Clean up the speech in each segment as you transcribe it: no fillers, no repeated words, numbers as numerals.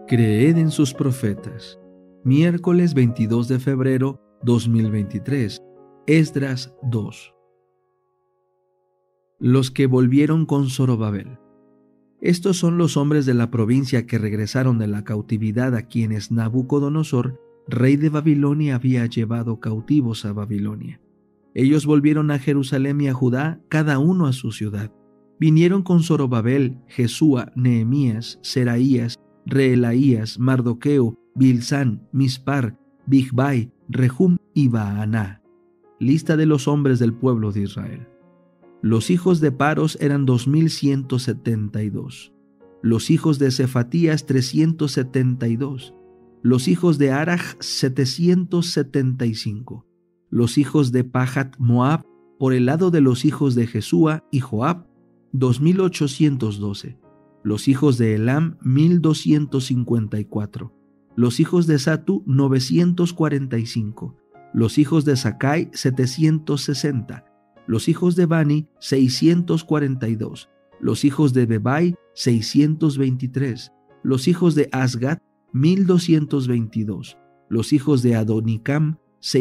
Creed en sus profetas. Miércoles 22 de febrero 2023. Esdras 2. Los que volvieron con Zorobabel. Estos son los hombres de la provincia que regresaron de la cautividad a quienes Nabucodonosor, rey de Babilonia, había llevado cautivos a Babilonia. Ellos volvieron a Jerusalén y a Judá, cada uno a su ciudad. Vinieron con Zorobabel, Jesúa, Nehemías, Seraías, Reelaías, Mardoqueo, Bilsán, Mispar, Bigvai, Rehum y Baaná. Lista de los hombres del pueblo de Israel. Los hijos de Paros eran 2172. Los hijos de Cefatías 372. Los hijos de Araj 775. Los hijos de Pahat Moab, por el lado de los hijos de Jesúa y Joab, 2812. Los hijos de Elam 1254. Los hijos de Satu 945. Los hijos de Sakai 760. Los hijos de Bani 642. Los hijos de Bebai 623. Los hijos de Asgat 1222. Los hijos de Adonicam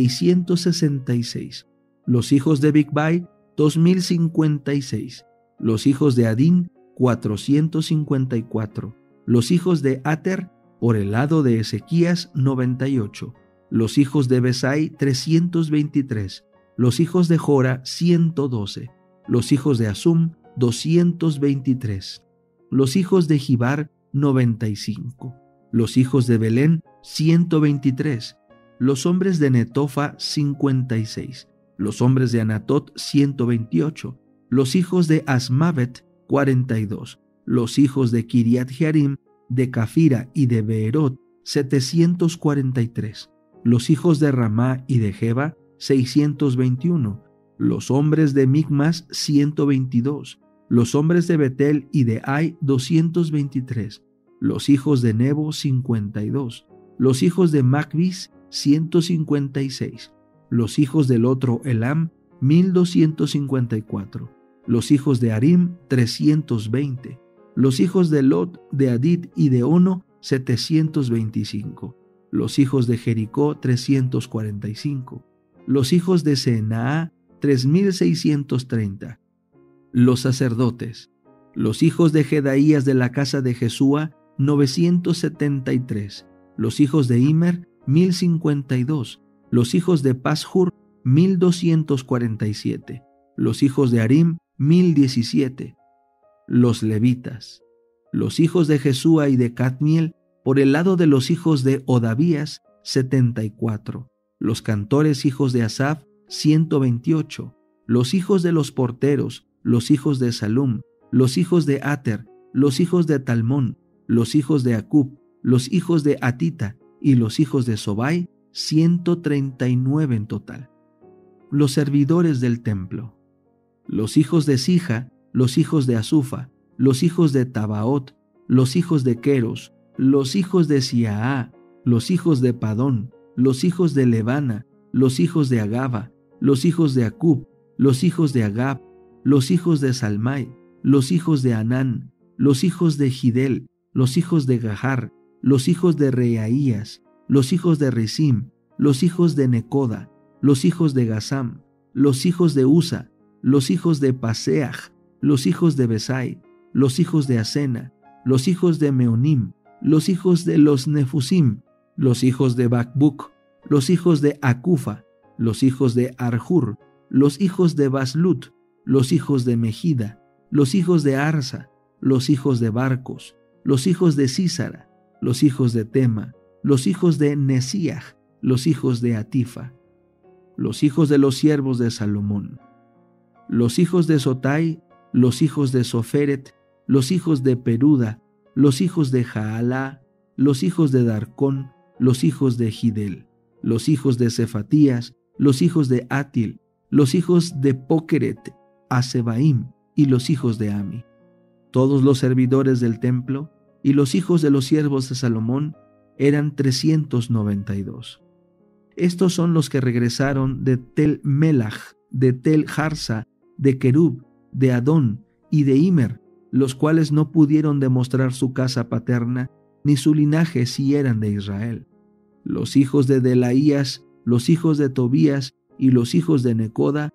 666. Los hijos de Bigvai 2056. Los hijos de Adín 454. Los hijos de Ater, por el lado de Ezequías 98. Los hijos de Besai 323. Los hijos de Jora 112. Los hijos de Asum 223. Los hijos de Gibar 95. Los hijos de Belén 123. Los hombres de Netofa 56. Los hombres de Anatot 128. Los hijos de Asmavet 42. Los hijos de Kiriat Jearim, de Cafira y de Beerot 743. Los hijos de Ramá y de Geba 621. Los hombres de Micmas 122. Los hombres de Betel y de Ai 223. Los hijos de Nebo 52. Los hijos de Macbis 156. Los hijos del otro Elam 1254. Los hijos de Arim 320. Los hijos de Lot, de Adid y de Ono 725. Los hijos de Jericó 345. Los hijos de Senaa 3630. Los sacerdotes. Los hijos de Jedaías de la casa de Jesúa 973. Los hijos de Immer 1052. Los hijos de Pashur 1247. Los hijos de Arim 1017. Los levitas. Los hijos de Jesúa y de Cadmiel, por el lado de los hijos de Odavías 74. Los cantores hijos de Asaf 128. Los hijos de los porteros, los hijos de Salum, los hijos de Ater, los hijos de Talmón, los hijos de Acub, los hijos de Atita y los hijos de Sobai, 139 en total. Los servidores del templo. Los hijos de Sija, los hijos de Asufa, los hijos de Tabaot, los hijos de Queros, los hijos de Siaa, los hijos de Padón, los hijos de Levana, los hijos de Agaba, los hijos de Acub, los hijos de Agab, los hijos de Salmai, los hijos de Anán, los hijos de Gidel, los hijos de Gahar, los hijos de Reaías, los hijos de Risim, los hijos de Necoda, los hijos de Gasam, los hijos de Usa, los hijos de Paseach, los hijos de Besai, los hijos de Asena, los hijos de Meonim, los hijos de los Nefusim, los hijos de Bacbuc, los hijos de Acufa, los hijos de Arjur, los hijos de Baslut, los hijos de Mejida, los hijos de Arsa, los hijos de Barcos, los hijos de Sísara, los hijos de Tema, los hijos de Nesiach, los hijos de Atifa, los hijos de los siervos de Salomón, los hijos de Sotai, los hijos de Soferet, los hijos de Peruda, los hijos de Jaalá, los hijos de Darcón, los hijos de Gidel, los hijos de Cefatías, los hijos de Atil, los hijos de Pokeret, Asebaim y los hijos de Ami. Todos los servidores del templo y los hijos de los siervos de Salomón eran 392. Estos son los que regresaron de Tel Melach, de Tel Harsa, de Kerub, de Adón y de Immer, los cuales no pudieron demostrar su casa paterna ni su linaje si eran de Israel. Los hijos de Delaías, los hijos de Tobías y los hijos de Necoda,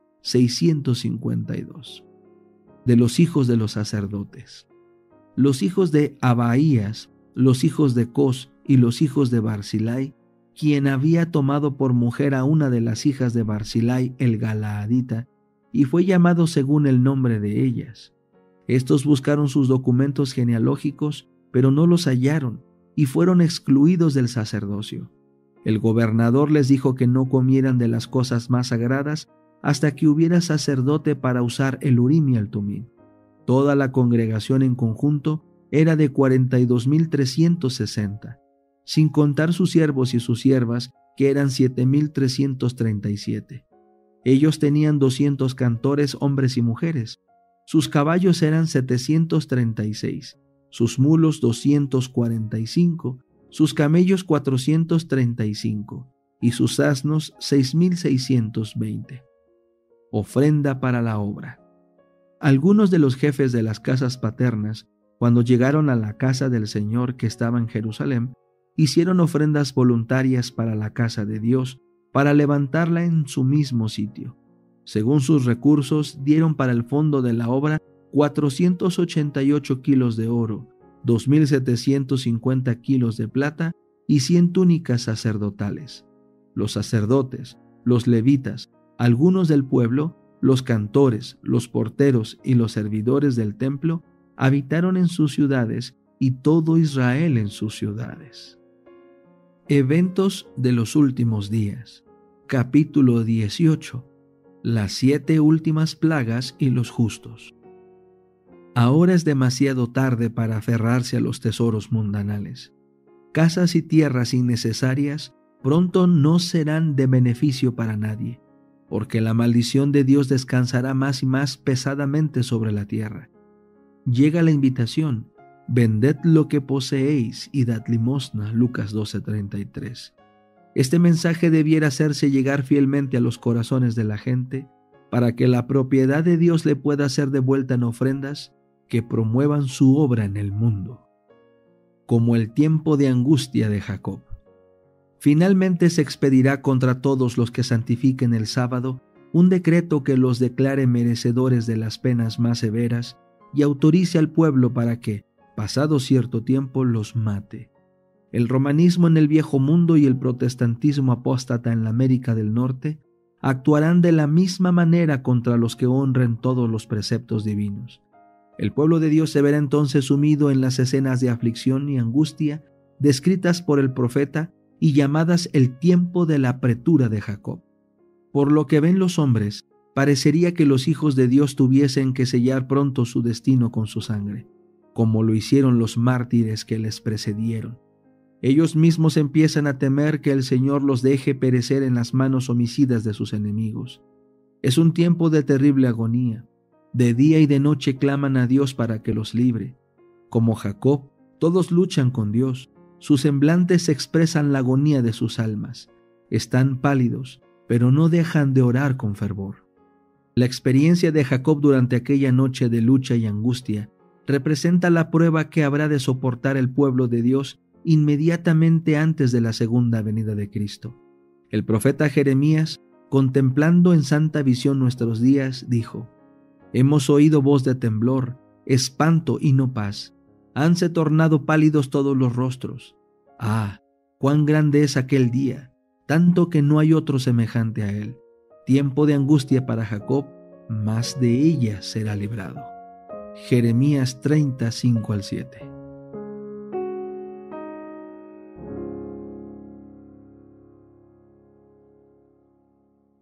652. De los hijos de los sacerdotes. Los hijos de Abaías, los hijos de Cos y los hijos de Barzilai, quien había tomado por mujer a una de las hijas de Barzilai el Galaadita, y fue llamado según el nombre de ellas. Estos buscaron sus documentos genealógicos, pero no los hallaron, y fueron excluidos del sacerdocio. El gobernador les dijo que no comieran de las cosas más sagradas hasta que hubiera sacerdote para usar el Urim y el Tumim. Toda la congregación en conjunto era de 42,360, sin contar sus siervos y sus siervas, que eran 7,337. Ellos tenían 200 cantores, hombres y mujeres. Sus caballos eran 736, sus mulos 245, sus camellos 435 y sus asnos 6,620. Ofrenda para la obra. Algunos de los jefes de las casas paternas, cuando llegaron a la casa del Señor que estaba en Jerusalén, hicieron ofrendas voluntarias para la casa de Dios, para levantarla en su mismo sitio. Según sus recursos, dieron para el fondo de la obra 488 kilos de oro, 2,750 kilos de plata y 100 túnicas sacerdotales. Los sacerdotes, los levitas, algunos del pueblo, los cantores, los porteros y los servidores del templo habitaron en sus ciudades y todo Israel en sus ciudades. Eventos de los últimos días. Capítulo 18. Las 7 últimas plagas y los justos. Ahora es demasiado tarde para aferrarse a los tesoros mundanales. Casas y tierras innecesarias pronto no serán de beneficio para nadie, porque la maldición de Dios descansará más y más pesadamente sobre la tierra. Llega la invitación: vended lo que poseéis y dad limosna. Lucas 12:33. Este mensaje debiera hacerse llegar fielmente a los corazones de la gente, para que la propiedad de Dios le pueda ser devuelta en ofrendas que promuevan su obra en el mundo. Como el tiempo de angustia de Jacob. Finalmente se expedirá contra todos los que santifiquen el sábado un decreto que los declare merecedores de las penas más severas y autorice al pueblo para que, pasado cierto tiempo, los mate. El romanismo en el viejo mundo y el protestantismo apóstata en la América del Norte actuarán de la misma manera contra los que honren todos los preceptos divinos. El pueblo de Dios se verá entonces sumido en las escenas de aflicción y angustia descritas por el profeta y llamadas el tiempo de la apretura de Jacob. Por lo que ven los hombres, parecería que los hijos de Dios tuviesen que sellar pronto su destino con su sangre, como lo hicieron los mártires que les precedieron. Ellos mismos empiezan a temer que el Señor los deje perecer en las manos homicidas de sus enemigos. Es un tiempo de terrible agonía. De día y de noche claman a Dios para que los libre. Como Jacob, todos luchan con Dios. Sus semblantes expresan la agonía de sus almas. Están pálidos, pero no dejan de orar con fervor. La experiencia de Jacob durante aquella noche de lucha y angustia representa la prueba que habrá de soportar el pueblo de Dios inmediatamente antes de la segunda venida de Cristo. El profeta Jeremías, contemplando en santa visión nuestros días, dijo: «Hemos oído voz de temblor, espanto y no paz. Hanse tornado pálidos todos los rostros. Ah, cuán grande es aquel día, tanto que no hay otro semejante a él. Tiempo de angustia para Jacob, mas de ella será librado». Jeremías 30:5-7.